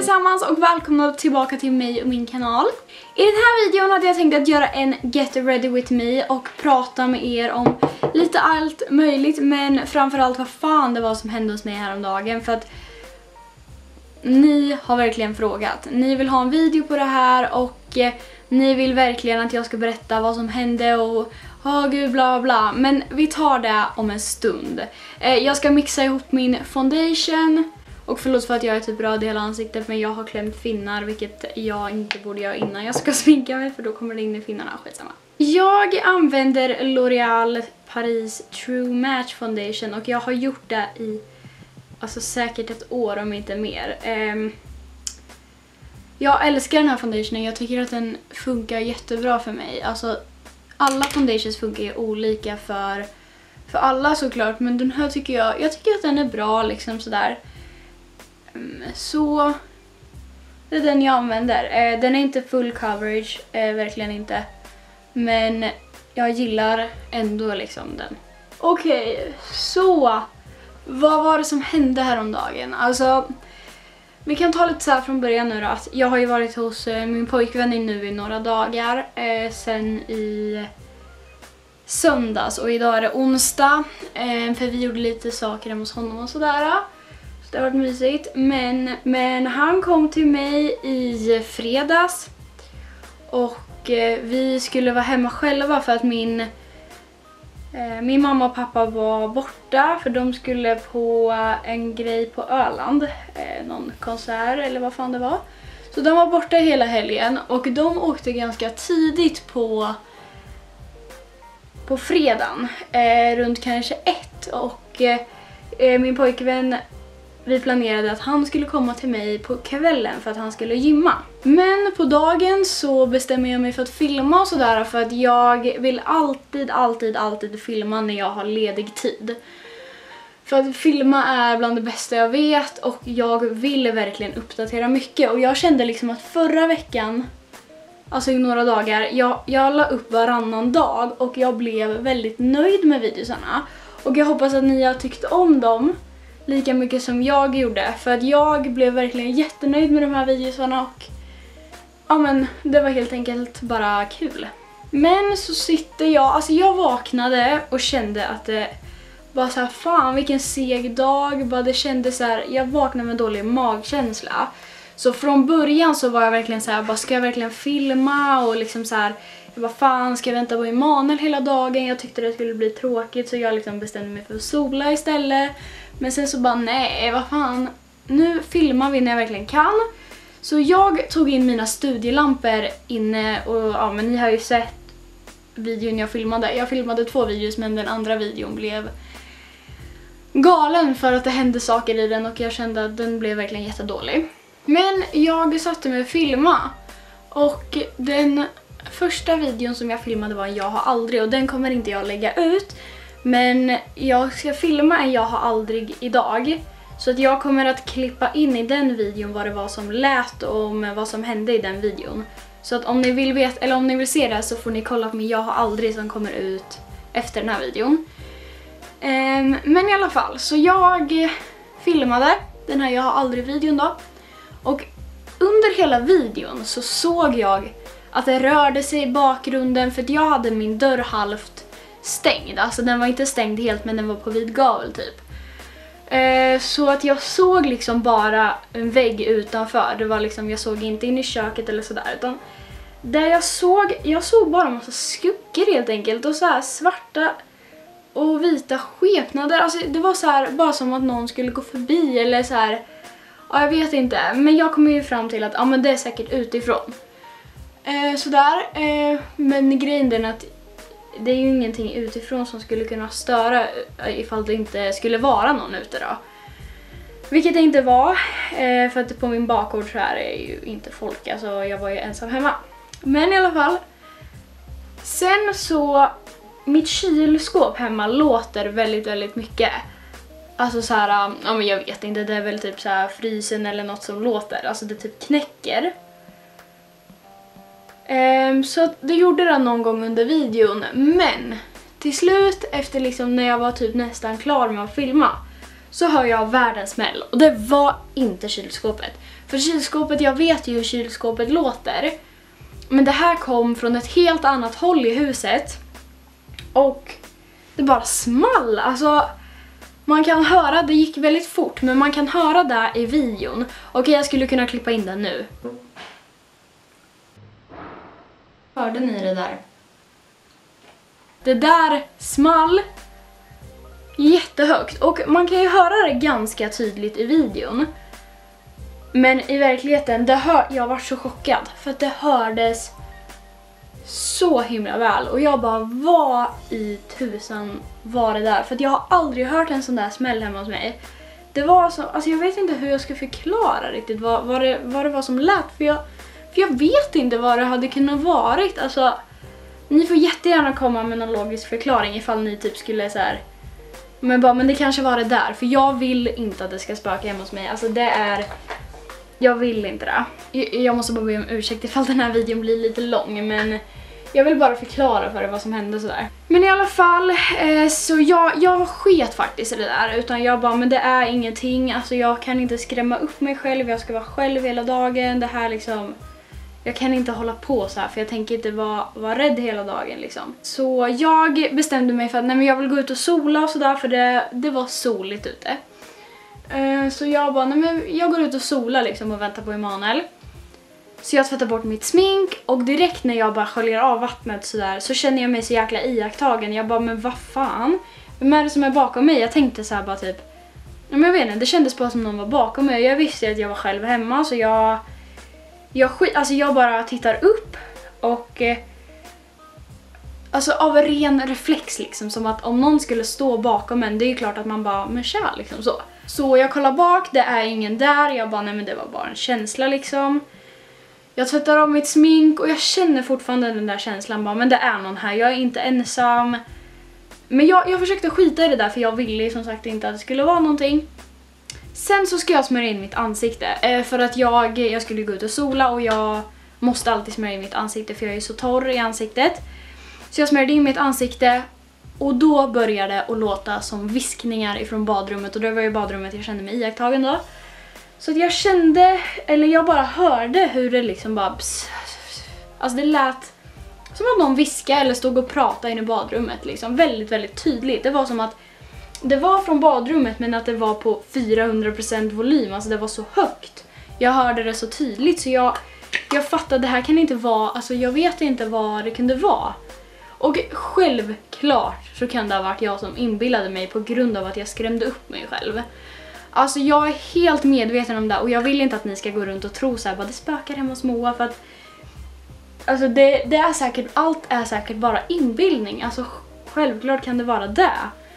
allesammans och välkomna tillbaka till mig och min kanal. I den här videon hade jag tänkt att göra en Get Ready With Me och prata med er om lite allt möjligt, men framförallt vad fan det var som hände hos mig häromdagen, för att ni har verkligen frågat. Ni vill ha en video på det här och ni vill verkligen att jag ska berätta vad som hände och gud bla bla, men vi tar det om en stund. Jag ska mixa ihop min foundation. Och förlåt för att jag är typ röd i hela ansiktet, men jag har klämt finnar, vilket jag inte borde göra innan jag ska sminka mig, för då kommer det in i finnarna, skitsamma. Jag använder L'Oreal Paris True Match Foundation och jag har gjort det i alltså säkert ett år om inte mer. Jag älskar den här foundationen, jag tycker att den funkar jättebra för mig. Alltså alla foundations funkar ju olika för alla såklart, men den här tycker jag tycker att den är bra liksom sådär. Så det är den jag använder. Den är inte full coverage, verkligen inte. Men jag gillar ändå liksom den. Okej, så vad var det som hände häromdagen? Alltså, vi kan ta lite så här från början nu då. Att jag har ju varit hos min pojkvän nu i några dagar. Sen i söndags och idag är det onsdag. För vi gjorde lite saker hemma hos honom och sådär. Det har varit mysigt, men han kom till mig i fredags och vi skulle vara hemma själva för att min mamma och pappa var borta, för de skulle på en grej på Öland, någon konsert eller vad fan det var. Så de var borta hela helgen och de åkte ganska tidigt på fredagen, runt kanske 1, och min pojkvän, vi planerade att han skulle komma till mig på kvällen för att han skulle gymma. Men på dagen så bestämmer jag mig för att filma och sådär, för att jag vill alltid filma när jag har ledig tid. För att filma är bland det bästa jag vet och jag vill verkligen uppdatera mycket. Och jag kände liksom att förra veckan, alltså i några dagar, jag la upp varannan dag och jag blev väldigt nöjd med videosarna. Och jag hoppas att ni har tyckt om dem lika mycket som jag gjorde, för att jag blev verkligen jättenöjd med de här videorna och ja, men det var helt enkelt bara kul. Men så sitter jag vaknade och kände att det var så här, fan vilken seg dag, bara det kändes så här, jag vaknade med dålig magkänsla. Så från början så var jag verkligen så här, bara ska jag verkligen filma, och liksom så här, jag bara fan, ska jag vänta på Emanuel hela dagen? Jag tyckte det skulle bli tråkigt, så jag liksom bestämde mig för att sola istället. Men sen så bara nej, vad fan, nu filmar vi när jag verkligen kan. Så jag tog in mina studielampor inne och ja, men ni har ju sett videon jag filmade. Jag filmade 2 videos, men den andra videon blev galen för att det hände saker i den och jag kände att den blev verkligen jättedålig. Men jag satte mig och filma och den första videon som jag filmade var en jag har aldrig, och den kommer inte jag lägga ut. Men jag ska filma en jag har aldrig idag. Så att jag kommer att klippa in i den videon vad det var som lät och om vad som hände i den videon. Så att om ni vill veta, eller om ni vill se det, så får ni kolla på min jag har aldrig som kommer ut efter den här videon. Men i alla fall, så jag filmade den här jag har aldrig videon då. Och under hela videon så såg jag att det rörde sig i bakgrunden, för att jag hade min dörr halvt stängd. Alltså den var inte stängd helt, men den var på vid gavel typ. Så att jag såg liksom bara en vägg utanför. Det var liksom, jag såg inte in i köket eller sådär, utan där jag såg bara en massa skuggor helt enkelt, och så här svarta och vita skepnader. Alltså det var så här, bara som att någon skulle gå förbi eller så här. Ja, jag vet inte, men jag kom ju fram till att ja, men det är säkert utifrån. Sådär, men grejen är att det är ju ingenting utifrån som skulle kunna störa ifall det inte skulle vara någon ute då. Vilket det inte var, för att på min bakgård så här är ju inte folk, alltså jag var ju ensam hemma. Men i alla fall, sen så, mitt kylskåp hemma låter väldigt mycket. Alltså så här, ja men jag vet inte, det är väl typ så här frysen eller något som låter, alltså det typ knäcker. Så det gjorde det någon gång under videon, men till slut efter liksom när jag var typ nästan klar med att filma, så hör jag världens smäll. Och det var inte kylskåpet. För kylskåpet, jag vet ju hur kylskåpet låter. Men det här kom från ett helt annat håll i huset. Och det bara small. Alltså, man kan höra, det gick väldigt fort. Men man kan höra det i videon. Okej, jag skulle kunna klippa in den nu. Hörde ni det där? Det där small jättehögt. Och man kan ju höra det ganska tydligt i videon. Men i verkligheten, jag var så chockad. För att det hördes så himla väl. Och jag bara, vad i tusan var det där? För att jag har aldrig hört en sån där smäll hemma hos mig. Det var så, alltså jag vet inte hur jag ska förklara riktigt vad det var som lät. För jag vet inte vad det hade kunnat varit. Alltså, ni får jättegärna komma med någon logisk förklaring ifall ni typ skulle så här. Men det kanske var det där. För jag vill inte att det ska spöka hemma hos mig. Alltså det är... Jag vill inte det. Jag måste bara be om ursäkt ifall den här videon blir lite lång. Men jag vill bara förklara för er vad som hände sådär. Men i alla fall, så jag sket faktiskt i det där. Utan jag bara, men det är ingenting. Alltså jag kan inte skrämma upp mig själv. Jag ska vara själv hela dagen. Det här liksom... Jag kan inte hålla på så här, för jag tänker inte vara rädd hela dagen liksom. Så jag bestämde mig för att nej, men jag vill gå ut och sola och sådär, för det var soligt ute. Så jag bara, nej, men jag går ut och sola liksom och väntar på Emanuel. Så jag tvättar bort mitt smink och direkt när jag bara sköljer av vattnet sådär så känner jag mig så jäkla iakttagen. Jag bara, men vad fan? Vem är det som är bakom mig? Jag tänkte så här bara typ, men jag vet inte, det kändes bara som någon var bakom mig. Jag visste att jag var själv hemma, så jag bara tittar upp och alltså av ren reflex liksom, som att om någon skulle stå bakom en, det är ju klart att man bara, men tja liksom så. Så jag kollar bak, det är ingen där. Jag bara, nej men det var bara en känsla liksom. Jag tvättar av mitt smink och jag känner fortfarande den där känslan bara, men det är någon här, jag är inte ensam. Men jag försökte skita i det där, för jag ville som sagt inte att det skulle vara någonting. Sen så ska jag smörja in mitt ansikte. För att jag skulle gå ut och sola och jag måste alltid smörja in mitt ansikte för jag är så torr i ansiktet. Så jag smörjde in mitt ansikte och då började det att låta som viskningar ifrån badrummet. Och det var ju badrummet jag kände mig iakttagen då. Så att jag kände, eller jag bara hörde hur det liksom bara... Alltså det lät som att någon viskade eller stod och pratade inne i badrummet liksom. Väldigt, väldigt tydligt. Det var som att det var från badrummet, men att det var på 400% volym. Alltså det var så högt. Jag hörde det så tydligt, så jag fattade, det här kan inte vara... Alltså jag vet inte vad det kunde vara. Och självklart så kan det ha varit jag som inbillade mig på grund av att jag skrämde upp mig själv. Alltså jag är helt medveten om det, och jag vill inte att ni ska gå runt och tro så här, bara det spökar hemma hos Moa, för att alltså det är säkert, allt är säkert bara inbildning. Alltså självklart kan det vara det.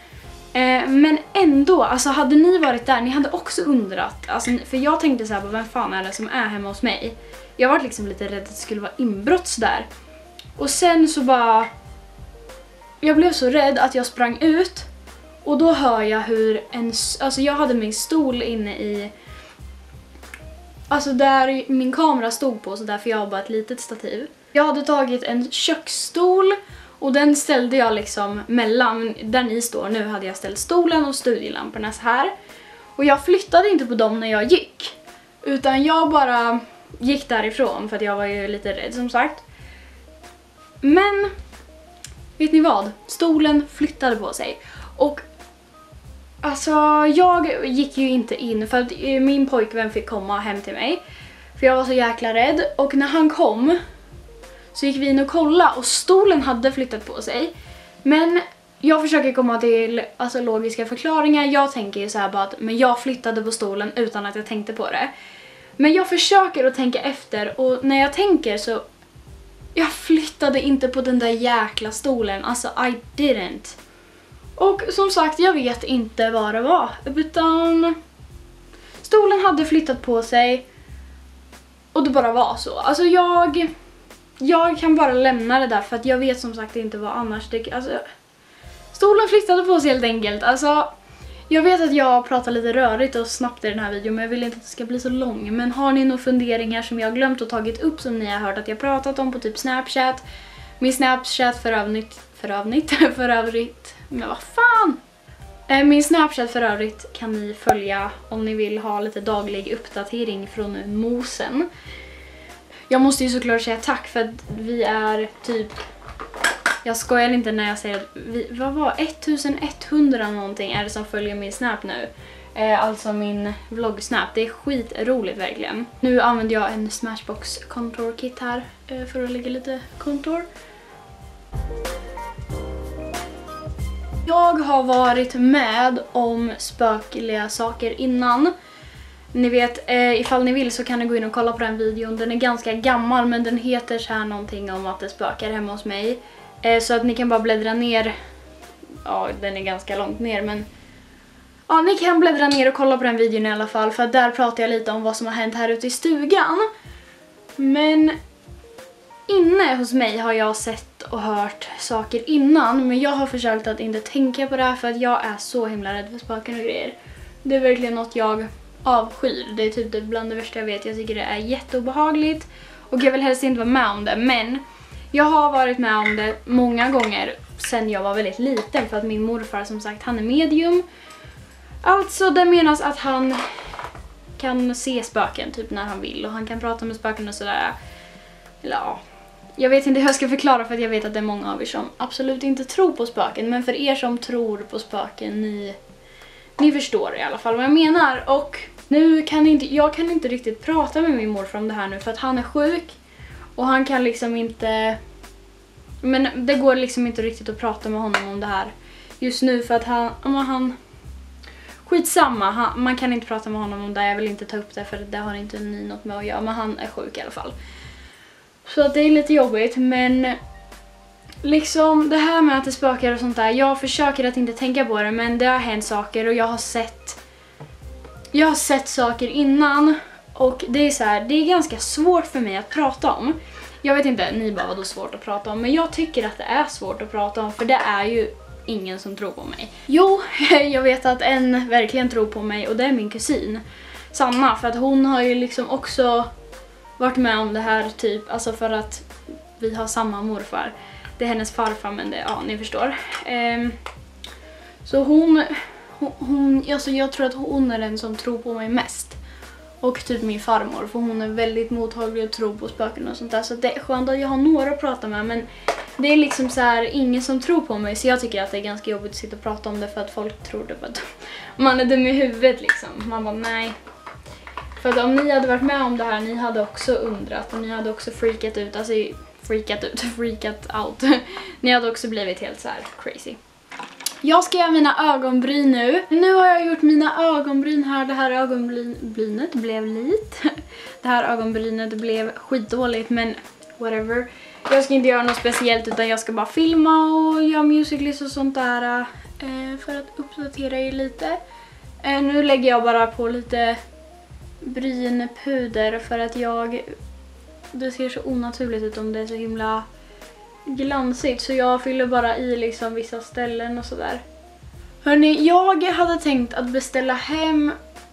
Men ändå, alltså hade ni varit där, ni hade också undrat. Alltså, för jag tänkte så här, vem fan är det som är hemma hos mig? Jag var liksom lite rädd att det skulle vara inbrott där. Och sen så bara... Jag blev så rädd att jag sprang ut. Och då hör jag hur alltså jag hade min stol inne i... Alltså där min kamera stod på, så därför jag har bara ett litet stativ. Jag hade tagit en köksstol. Och den ställde jag liksom mellan, där ni står nu hade jag ställt stolen och studielamporna så här. Och jag flyttade inte på dem när jag gick. Utan jag bara gick därifrån, för att jag var ju lite rädd som sagt. Men, vet ni vad? Stolen flyttade på sig. Och alltså jag gick ju inte in, för att min pojkvän fick komma hem till mig. För jag var så jäkla rädd. Och när han kom... så gick vi in och kollade och stolen hade flyttat på sig. Men jag försöker komma till alltså, logiska förklaringar. Jag tänker ju så här bara att men jag flyttade på stolen utan att jag tänkte på det. Men jag försöker att tänka efter, och när jag tänker så... Jag flyttade inte på den där jäkla stolen. Alltså I didn't. Och som sagt, jag vet inte vad det var. Utan stolen hade flyttat på sig. Och det bara var så. Alltså jag kan bara lämna det där, för att jag vet som sagt inte vad annars det... Alltså, stolen flyttade på sig helt enkelt. Alltså, jag vet att jag pratar lite rörigt och snabbt i den här videon, men jag vill inte att det ska bli så lång. Men har ni några funderingar som jag har glömt och tagit upp, som ni har hört att jag pratat om på typ Snapchat? Min Snapchat för övrigt... Men vad fan? Min Snapchat för övrigt kan ni följa om ni vill ha lite daglig uppdatering från mosen. Jag måste ju såklart säga tack för att vi är typ... Jag skojar inte när jag säger att vi... Vad var 1100 någonting är det som följer min Snap nu. Alltså min vlogg-snap. Det är skitroligt verkligen. Nu använder jag en Smashbox contour kit här för att lägga lite contour. Jag har varit med om spökliga saker innan. Ni vet, ifall ni vill så kan ni gå in och kolla på den videon. Den är ganska gammal men den heter så här någonting om att det spökar hemma hos mig. Så att ni kan bara bläddra ner. Ja, den är ganska långt ner men... Ja, ni kan bläddra ner och kolla på den videon i alla fall. För där pratar jag lite om vad som har hänt här ute i stugan. Men inne hos mig har jag sett och hört saker innan. Men jag har försökt att inte tänka på det här för att jag är så himla rädd för spöken och grejer. Det är verkligen något jag avskyr. Det är typ bland det värsta jag vet. Jag tycker det är jätteobehagligt. Och jag vill helst inte vara med om det. Men jag har varit med om det många gånger sen jag var väldigt liten. För att min morfar som sagt, han är medium. Alltså det menas att han kan se spöken typ när han vill. Och han kan prata med spöken och sådär. Eller ja, jag vet inte hur jag ska förklara för att jag vet att det är många av er som absolut inte tror på spöken. Men för er som tror på spöken, ni förstår i alla fall vad jag menar. Och nu kan jag kan inte riktigt prata med min morfar om det här nu för att han är sjuk. Och han kan liksom inte... Men det går liksom inte riktigt att prata med honom om det här just nu för att han skitsamma, man kan inte prata med honom om det. Jag vill inte ta upp det för det har inte ni något med att göra. Men han är sjuk i alla fall. Så att det är lite jobbigt. Men liksom det här med att det spökar och sånt där. Jag försöker att inte tänka på det. Men det har hänt saker och jag har sett saker innan. Och det är så här, det är ganska svårt för mig att prata om. Jag vet inte, ni bara vad då svårt att prata om. Men jag tycker att det är svårt att prata om. För det är ju ingen som tror på mig. Jo, jag vet att en verkligen tror på mig och det är min kusin Sanna, för att hon har ju liksom också varit med om det här typ, alltså för att vi har samma morfar. Det är hennes farfar men det, ja ni förstår. Så hon alltså jag tror att hon är den som tror på mig mest. Och typ min farmor, för hon är väldigt mottaglig och tror på spöken och sånt där. Så det är skönt att jag har några att prata med, men det är liksom så här ingen som tror på mig. Så jag tycker att det är ganska jobbigt att sitta och prata om det för att folk tror det. För att man är dum i huvudet liksom. Man bara nej. För att om ni hade varit med om det här, ni hade också undrat. Och ni hade också freakat ut. Alltså freakat out. Ni hade också blivit helt så här crazy. Jag ska göra mina ögonbryn nu. Nu har jag gjort mina ögonbryn här. Det här ögonbrynet blev lite. Det här ögonbrynet blev skitdåligt, men whatever. Jag ska inte göra något speciellt utan jag ska bara filma och göra musicals och sånt där för att uppdatera er lite. Nu lägger jag bara på lite brynpuder för att det ser så onaturligt ut om det är så himla glansigt, så jag fyller bara i liksom vissa ställen och sådär. Hörrni, jag hade tänkt att beställa hem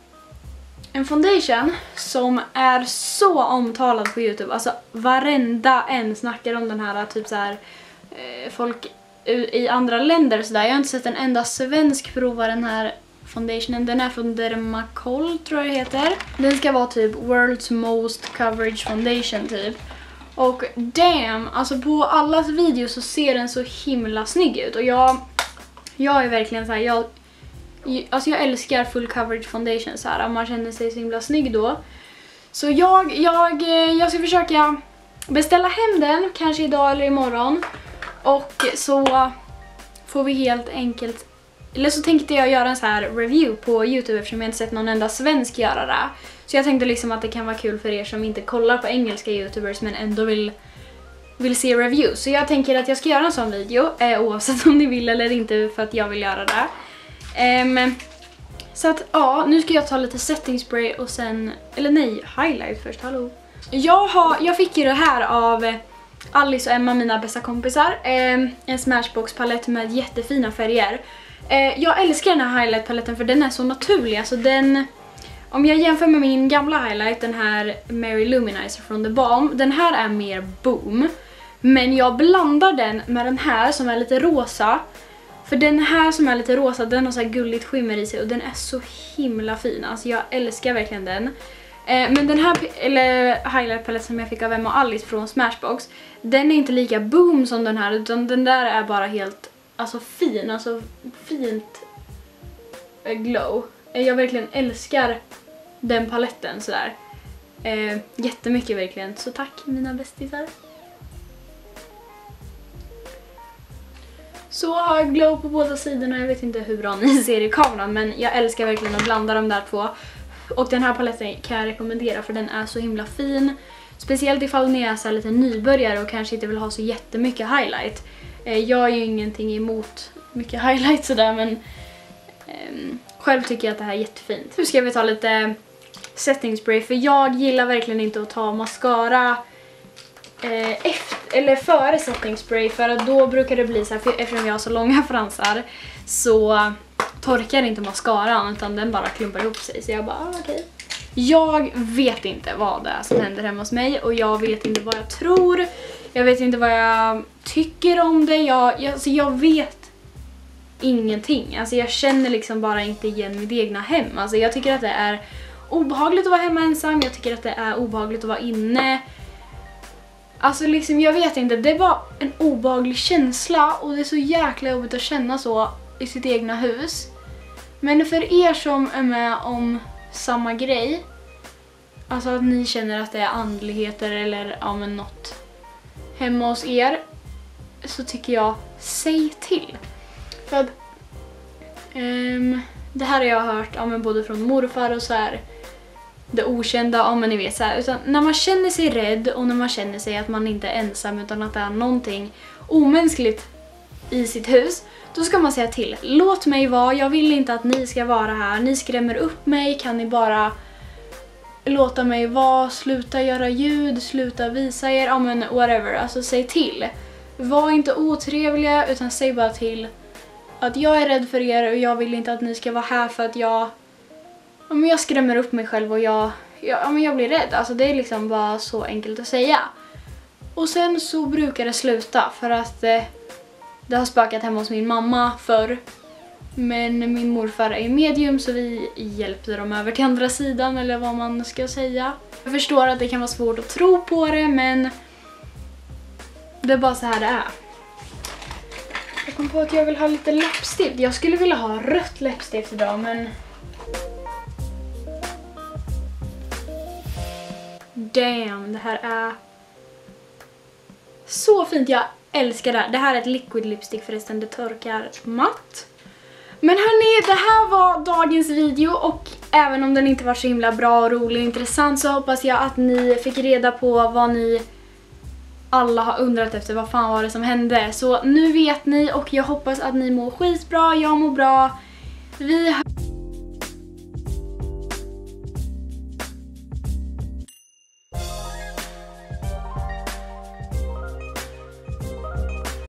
en foundation som är så omtalad på YouTube. Alltså varenda en snackar om den här, typ så här folk i andra länder så där. Jag har inte sett en enda svensk prova den här foundationen. Den är från Dermacol tror jag det heter. Den ska vara typ World's Most Coverage Foundation typ. Och damn, alltså på allas videos så ser den så himla snygg ut. Och jag är verkligen så här, jag älskar full coverage foundation så här. Man känner sig så himla snygg då. Så jag ska försöka beställa hem den, kanske idag eller imorgon. Och så får vi helt enkelt... Eller så tänkte jag göra en så här review på YouTube eftersom jag inte sett någon enda svensk göra det. Så jag tänkte liksom att det kan vara kul för er som inte kollar på engelska YouTubers men ändå vill se reviews. Så jag tänker att jag ska göra en sån video oavsett om ni vill eller inte för att jag vill göra det. Så att ja, nu ska jag ta lite setting spray och sen... Eller nej, highlight först, hallå. Jag fick ju det här av Alice och Emma, mina bästa kompisar. En Smashbox palett med jättefina färger. Jag älskar den här highlight-paletten för den är så naturlig. Alltså den, om jag jämför med min gamla highlight, den här Mary Luminizer från The Balm, den här är mer boom. Men jag blandar den med den här som är lite rosa För den här som är lite rosa, den har så här gulligt skimmer i sig och den är så himla fin. Alltså jag älskar verkligen den. Men den här highlight-palett som jag fick av Emma och Alice från Smashbox, den är inte lika boom som den här, utan den där är bara helt fin, alltså fint glow. Jag verkligen älskar den paletten sådär. Jättemycket verkligen, så tack mina bästisar. Så har jag glow på båda sidorna, jag vet inte hur bra ni ser i kameran, men jag älskar verkligen att blanda de där två. Och den här paletten kan jag rekommendera för den är så himla fin. Speciellt ifall ni är så lite nybörjare och kanske inte vill ha så jättemycket highlight. Jag är ju ingenting emot mycket highlight sådär, men själv tycker jag att det här är jättefint. Nu ska vi ta lite setting spray, för jag gillar verkligen inte att ta mascara före setting spray, för att då brukar det bli så här, eftersom jag har så långa fransar så torkar inte mascaran utan den bara klumpar ihop sig, så jag bara okej. Jag vet inte vad det är som händer hemma hos mig och jag vet inte vad jag tror. Jag vet inte vad jag tycker om det. Jag vet ingenting. Alltså jag känner liksom bara inte igen mitt egna hem. Alltså jag tycker att det är obehagligt att vara hemma ensam. Jag tycker att det är obehagligt att vara inne. Alltså liksom jag vet inte. Det är bara en obehaglig känsla och det är så jäkla jobbigt att känna så i sitt egna hus. Men för er som är med om samma grej, alltså att ni känner att det är andligheter eller något hemma hos er, så tycker jag, säg till. För att det här har jag hört både från morfar och så här, det okända, men ni vet så här, utan när man känner sig rädd och när man känner sig att man inte är ensam utan att det är någonting omänskligt i sitt hus, då ska man säga till. Låt mig vara, jag vill inte att ni ska vara här. Ni skrämmer upp mig, kan ni bara låta mig vara, sluta göra ljud, sluta visa er, whatever. Alltså säg till. Var inte otrevliga utan säg bara till att jag är rädd för er och jag vill inte att ni ska vara här för att jag skrämmer upp mig själv och jag blir rädd. Alltså det är liksom bara så enkelt att säga. Och sen så brukar det sluta, för att det har spökat hemma hos min mamma förr. Men min morfar är medium så vi hjälpte dem över till andra sidan, eller vad man ska säga. Jag förstår att det kan vara svårt att tro på det, men det är bara så här det är. Jag kom på att jag vill ha lite läppstift. Jag skulle vilja ha rött läppstift idag, men damn, det här är så fint. Jag älskar det här. Det här är ett liquid lipstick förresten, det torkar matt. Men hörni, det här var dagens video, och även om den inte var så himla bra och rolig och intressant så hoppas jag att ni fick reda på vad ni alla har undrat efter. Vad fan var det som hände? Så nu vet ni, och jag hoppas att ni mår skitbra, jag mår bra. Vi